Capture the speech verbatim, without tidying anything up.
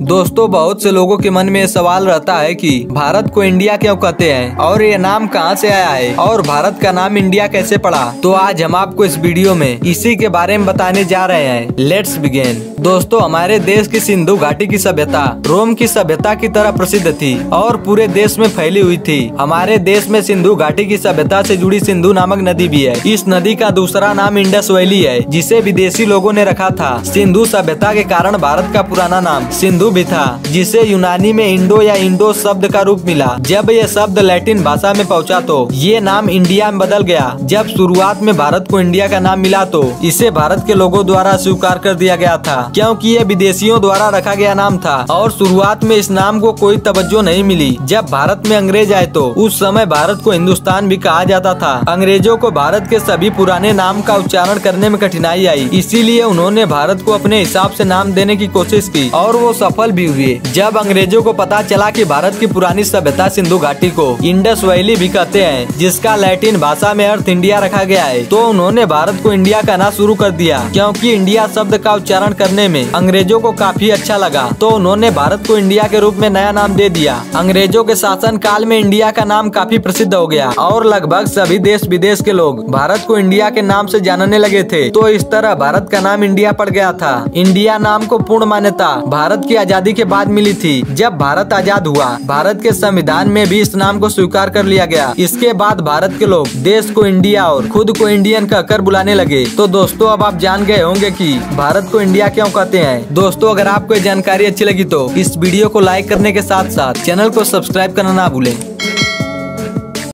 दोस्तों, बहुत से लोगों के मन में ये सवाल रहता है कि भारत को इंडिया क्यों कहते हैं और ये नाम कहां से आया है और भारत का नाम इंडिया कैसे पड़ा। तो आज हम आपको इस वीडियो में इसी के बारे में बताने जा रहे हैं। Let's begin. दोस्तों, हमारे देश की सिंधु घाटी की सभ्यता रोम की सभ्यता की तरह प्रसिद्ध थी और पूरे देश में फैली हुई थी। हमारे देश में सिंधु घाटी की सभ्यता से जुड़ी सिंधु नामक नदी भी है। इस नदी का दूसरा नाम इंडस वैली है, जिसे विदेशी लोगों ने रखा था। सिंधु सभ्यता के कारण भारत का पुराना नाम सिंधु भी था, जिसे यूनानी में इंडो या इंडो शब्द का रूप मिला। जब ये शब्द लैटिन भाषा में पहुंचा तो ये नाम इंडिया में बदल गया। जब शुरुआत में भारत को इंडिया का नाम मिला तो इसे भारत के लोगों द्वारा स्वीकार कर दिया गया था, क्योंकि ये विदेशियों द्वारा रखा गया नाम था और शुरुआत में इस नाम को कोई तवज्जो नहीं मिली। जब भारत में अंग्रेज आए तो उस समय भारत को हिंदुस्तान भी कहा जाता था। अंग्रेजों को भारत के सभी पुराने नाम का उच्चारण करने में कठिनाई आई, इसीलिए उन्होंने भारत को अपने हिसाब से नाम देने की कोशिश की और वो सफल भी हुए। जब अंग्रेजों को पता चला कि भारत की पुरानी सभ्यता सिंधु घाटी को इंडस वैली भी कहते हैं, जिसका लैटिन भाषा में अर्थ इंडिया रखा गया है, तो उन्होंने भारत को इंडिया कहना शुरू कर दिया। क्योंकि इंडिया शब्द का उच्चारण करने में अंग्रेजों को काफी अच्छा लगा, तो उन्होंने भारत को इंडिया के रूप में नया नाम दे दिया। अंग्रेजों के शासन काल में इंडिया का नाम काफी प्रसिद्ध हो गया और लगभग सभी देश विदेश के लोग भारत को इंडिया के नाम से जानने लगे थे। तो इस तरह भारत का नाम इंडिया पड़ गया था। इंडिया नाम को पूर्ण मान्यता भारत की आजादी के बाद मिली थी। जब भारत आजाद हुआ, भारत के संविधान में भी इस नाम को स्वीकार कर लिया गया। इसके बाद भारत के लोग देश को इंडिया और खुद को इंडियन कहकर बुलाने लगे। तो दोस्तों, अब आप जान गए होंगे कि भारत को इंडिया क्यों कहते हैं। दोस्तों, अगर आपको ये जानकारी अच्छी लगी तो इस वीडियो को लाइक करने के साथ साथ चैनल को सब्सक्राइब करना ना भूलें।